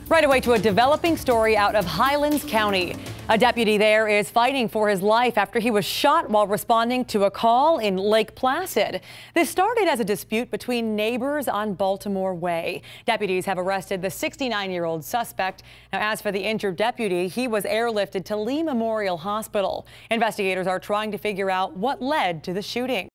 Right away to a developing story out of Highlands County. A deputy there is fighting for his life after he was shot while responding to a call in Lake Placid. This started as a dispute between neighbors on Baltimore Way. Deputies have arrested the 69-year-old suspect. Now, as for the injured deputy, he was airlifted to Lee Memorial Hospital. Investigators are trying to figure out what led to the shooting.